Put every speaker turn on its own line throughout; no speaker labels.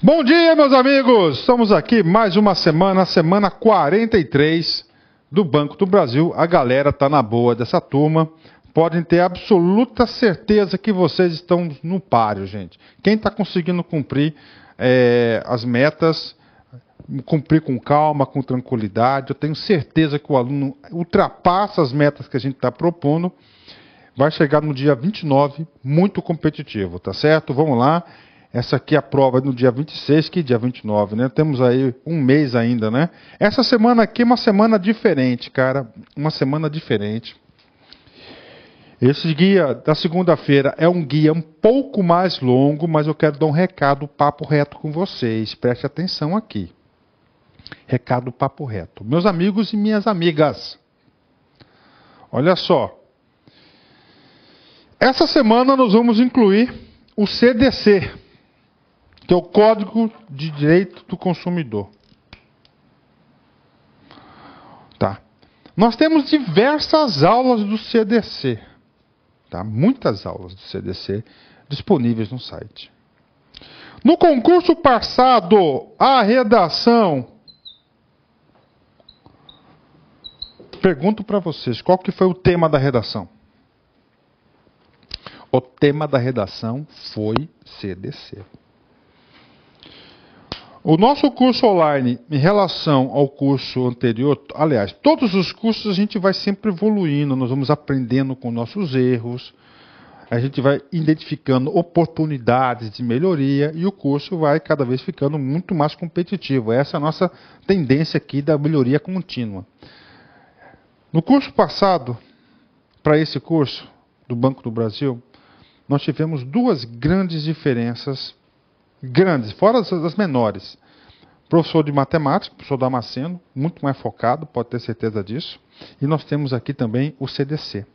Bom dia, meus amigos! Estamos aqui mais uma semana, semana 43 do Banco do Brasil. A galera tá na boa dessa turma. Podem ter absoluta certeza que vocês estão no páreo, gente. Quem está conseguindo cumprir as metas, cumprir com calma, com tranquilidade, eu tenho certeza que o aluno ultrapassa as metas que a gente está propondo. Vai chegar no dia 29 muito competitivo, tá certo? Vamos lá. Essa aqui é a prova no dia 26, que dia 29, né? Temos aí um mês ainda, né? Essa semana aqui é uma semana diferente, cara. Uma semana diferente. Esse guia da segunda-feira é um guia um pouco mais longo, mas eu quero dar um recado papo reto com vocês. Preste atenção aqui. Recado papo reto. Meus amigos e minhas amigas. Olha só. Essa semana nós vamos incluir o CDC, que é o Código de Direito do Consumidor. Tá. Nós temos diversas aulas do CDC. Tá? Muitas aulas do CDC disponíveis no site. No concurso passado, a redação. Pergunto para vocês, qual que foi o tema da redação? O tema da redação foi CDC. O nosso curso online, em relação ao curso anterior, aliás, todos os cursos a gente vai sempre evoluindo, nós vamos aprendendo com nossos erros, a gente vai identificando oportunidades de melhoria e o curso vai cada vez ficando muito mais competitivo. Essa é a nossa tendência aqui da melhoria contínua. No curso passado, para esse curso do Banco do Brasil, nós tivemos duas grandes diferenças, grandes, fora as menores. Professor de matemática, professor Damasceno, muito mais focado, pode ter certeza disso. E nós temos aqui também o CDC.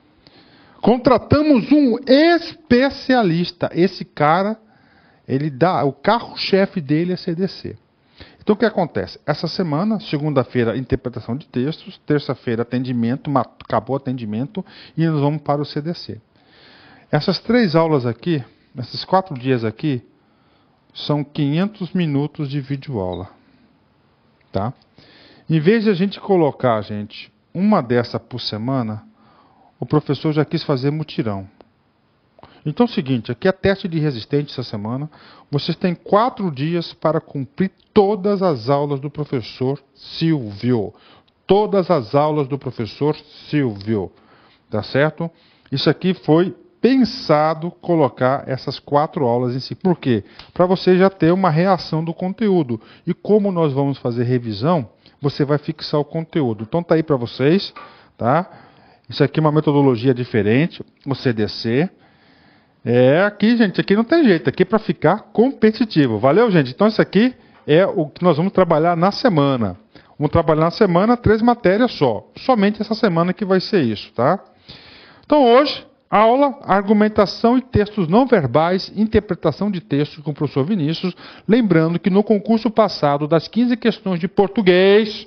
Contratamos um especialista. Esse cara, o carro-chefe dele é CDC. Então o que acontece? Essa semana, segunda-feira, interpretação de textos, terça-feira, atendimento, acabou o atendimento e nós vamos para o CDC. Essas 3 aulas aqui, esses 4 dias aqui, são 500 minutos de videoaula. Tá? Em vez de a gente colocar, gente, uma dessa por semana, o professor já quis fazer mutirão. Então é o seguinte, aqui é teste de resistente essa semana. Vocês têm 4 dias para cumprir todas as aulas do professor Silvio. Todas as aulas do professor Silvio. Tá certo? Isso aqui foi pensado colocar essas 4 aulas em si. Por quê? Para você já ter uma reação do conteúdo. E como nós vamos fazer revisão, você vai fixar o conteúdo. Então tá aí para vocês, tá? Isso aqui é uma metodologia diferente, o CDC. Aqui, gente, aqui não tem jeito, aqui é para ficar competitivo. Valeu, gente? Então isso aqui é o que nós vamos trabalhar na semana. Vamos trabalhar na semana 3 matérias só. Somente essa semana que vai ser isso, tá? Então hoje, aula, argumentação e textos não verbais, interpretação de textos com o professor Vinícius. Lembrando que no concurso passado, das 15 questões de português,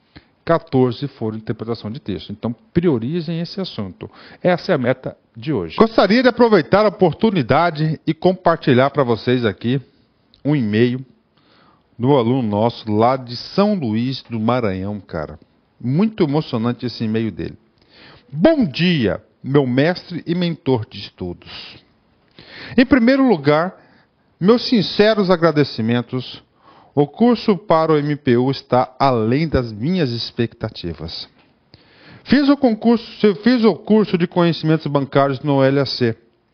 14 foram interpretação de texto. Então, priorizem esse assunto. Essa é a meta de hoje. Gostaria de aproveitar a oportunidade e compartilhar para vocês aqui um e-mail do aluno nosso lá de São Luís do Maranhão, cara. Muito emocionante esse e-mail dele. Bom dia, meu mestre e mentor de estudos. Em primeiro lugar, meus sinceros agradecimentos. O curso para o MPU está além das minhas expectativas. Fiz o curso de conhecimentos bancários no LAC.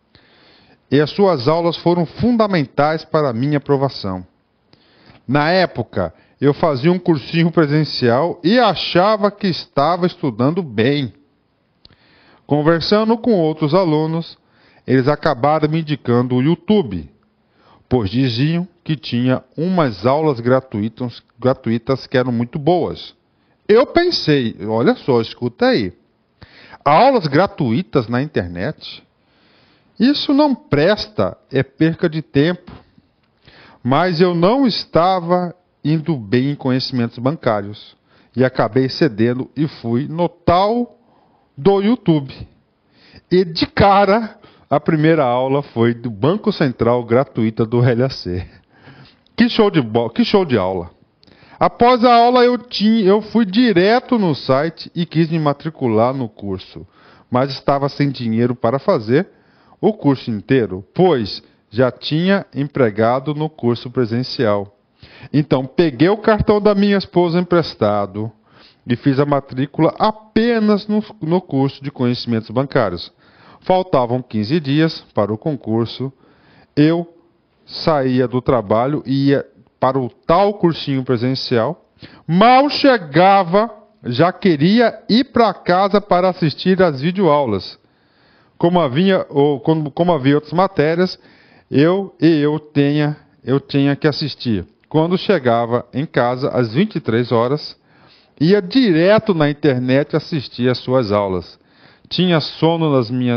E as suas aulas foram fundamentais para a minha aprovação. Na época, eu fazia um cursinho presencial e achava que estava estudando bem. Conversando com outros alunos, eles acabaram me indicando o YouTube, pois diziam que tinha umas aulas gratuitas que eram muito boas. Eu pensei, olha só, escuta aí, aulas gratuitas na internet? Isso não presta, é perca de tempo. Mas eu não estava indo bem em conhecimentos bancários e acabei cedendo e fui no tal do YouTube. E de cara, a primeira aula foi do Banco Central gratuita do LAC. Que show de aula. Após a aula eu fui direto no site e quis me matricular no curso, mas estava sem dinheiro para fazer o curso inteiro, pois já tinha empregado no curso presencial. Então peguei o cartão da minha esposa emprestado e fiz a matrícula apenas no curso de conhecimentos bancários. Faltavam 15 dias para o concurso. Eu saía do trabalho e ia para o tal cursinho presencial. Mal chegava, já queria ir para casa para assistir às videoaulas. Como havia outras matérias, eu tinha que assistir. Quando chegava em casa às 23 horas, ia direto na internet assistir às suas aulas. Tinha sono,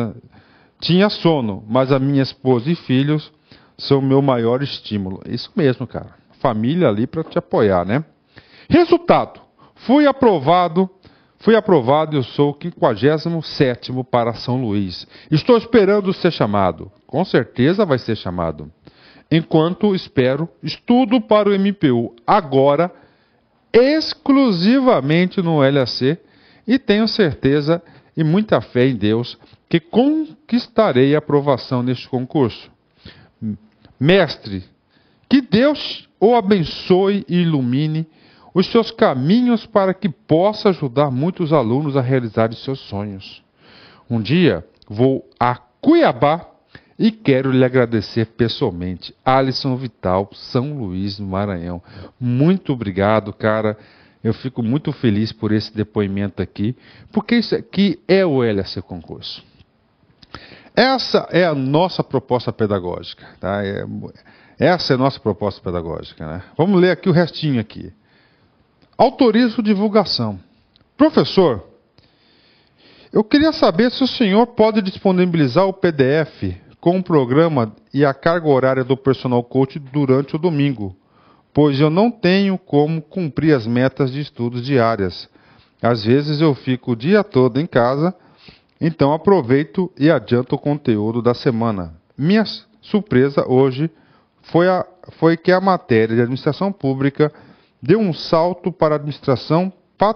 mas a minha esposa e filhos são o meu maior estímulo. Isso mesmo, cara. Família ali para te apoiar, né? Resultado. Fui aprovado e eu sou o 57º para São Luís. Estou esperando ser chamado. Com certeza vai ser chamado. Enquanto espero, estudo para o MPU. Agora, exclusivamente no LAC. E tenho certeza e muita fé em Deus que conquistarei a aprovação neste concurso. Mestre, que Deus o abençoe e ilumine os seus caminhos para que possa ajudar muitos alunos a realizar os seus sonhos. Um dia vou a Cuiabá e quero lhe agradecer pessoalmente. Alisson Vital, São Luís, no Maranhão. Muito obrigado, cara. Eu fico muito feliz por esse depoimento aqui, porque isso aqui é o LAC Concurso. Essa é a nossa proposta pedagógica. Tá? Essa é a nossa proposta pedagógica. Né? Vamos ler aqui o restinho aqui. Autorizo divulgação. Professor, eu queria saber se o senhor pode disponibilizar o PDF com o programa e a carga horária do personal coach durante o domingo, pois eu não tenho como cumprir as metas de estudos diárias. Às vezes eu fico o dia todo em casa, então aproveito e adianto o conteúdo da semana. Minha surpresa hoje foi que a matéria de administração pública deu um salto para a administração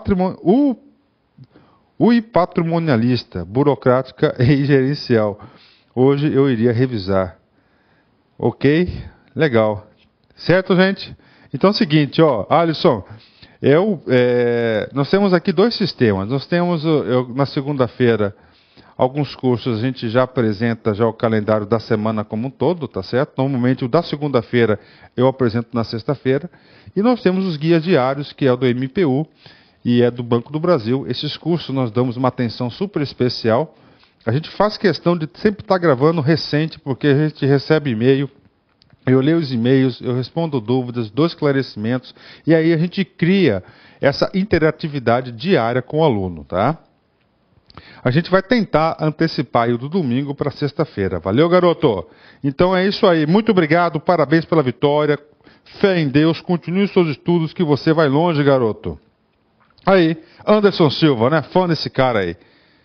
patrimonialista, burocrática e gerencial. Hoje eu iria revisar. Ok? Legal. Certo, gente? Então é o seguinte, ó, Alisson, nós temos aqui dois sistemas. Nós temos, na segunda-feira, alguns cursos, a gente já apresenta já o calendário da semana como um todo, tá certo? Normalmente o da segunda-feira eu apresento na sexta-feira. E nós temos os guias diários, que é o do MPU e é do Banco do Brasil. Esses cursos nós damos uma atenção super especial. A gente faz questão de sempre estar gravando recente, porque a gente recebe e-mail, eu leio os e-mails, eu respondo dúvidas, dou esclarecimentos, e aí a gente cria essa interatividade diária com o aluno, tá? A gente vai tentar antecipar o do domingo para sexta-feira. Valeu, garoto? Então é isso aí. Muito obrigado, parabéns pela vitória. Fé em Deus, continue os seus estudos que você vai longe, garoto. Aí, Anderson Silva, né? Fã desse cara aí.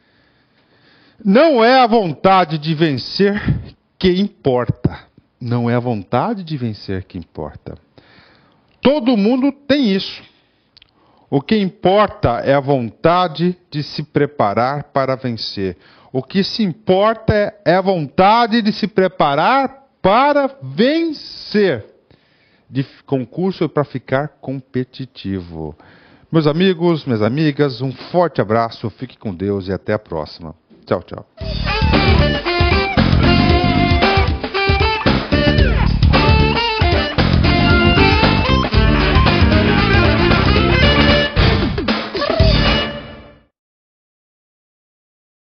Não é a vontade de vencer que importa. Não é a vontade de vencer que importa. Todo mundo tem isso. O que importa é a vontade de se preparar para vencer. O que se importa é a vontade de se preparar para vencer. De concurso para ficar competitivo. Meus amigos, minhas amigas, um forte abraço, fique com Deus e até a próxima. Tchau, tchau.